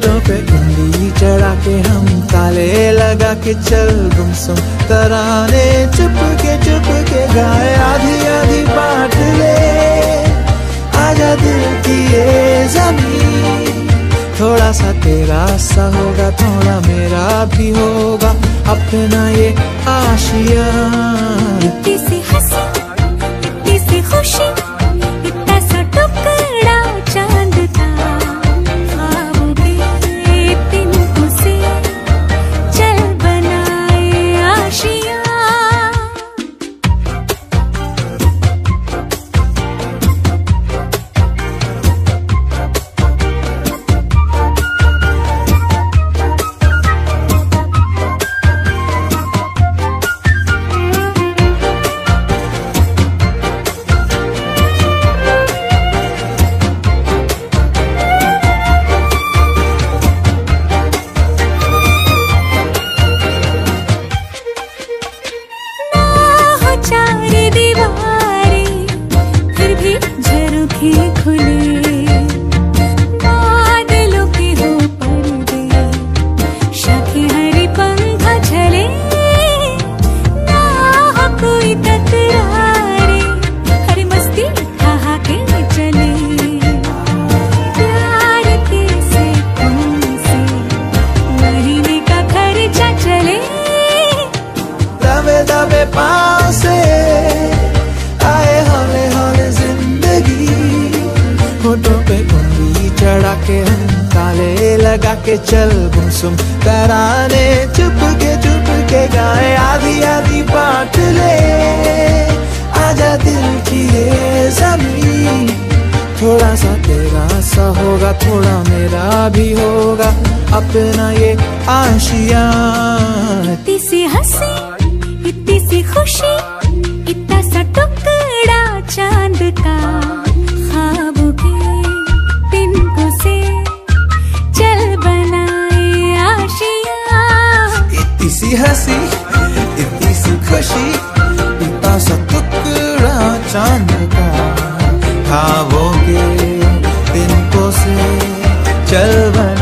होठों पे उंगली चढ़ा के हम ताले लगा के चल गुमसुम तराने चुप के गाए आधी आधी बांट ले आजा दिल की ये ज़मीन। थोड़ा सा तेरा सा होगा थोड़ा मेरा भी होगा अपना ये आशिया। इतनी सी हंसी इतनी सी खुशी इतना सा टुकड़ा चांद का ख्वाबों के तिनकों से चल बनाए आशिया। चार दीवारें फिर भी झरोखे खुले बादलों के हो पर्दे शाखे हरी पंखा झले ना हो कोई तकरारे हरी मस्ती कहा के चले प्यार के से तुमसे महीने का खर्चा चले। दबे दबे पाँव से आए हौले हौले जिंदगी होठों पे उंगली चढ़ा के हम ताले लगा के चल गुमसुम तराने चुप के गाए आधी आधी बांट ले आजा दिल की ये ज़मीन। थोड़ा सा तेरा सा होगा थोड़ा मेरा भी होगा अपना ये आशिया। इतनी सी हंसी इतनी सी खुशी इतना सा टुकड़ा चांद का ख्वाबों के तिनकों से चल बनाए आशिया। इतनी सी हंसी इतनी सी खुशी इतना सा टुकड़ा चांद का ख्वाबों के तिनकों से चल बनाए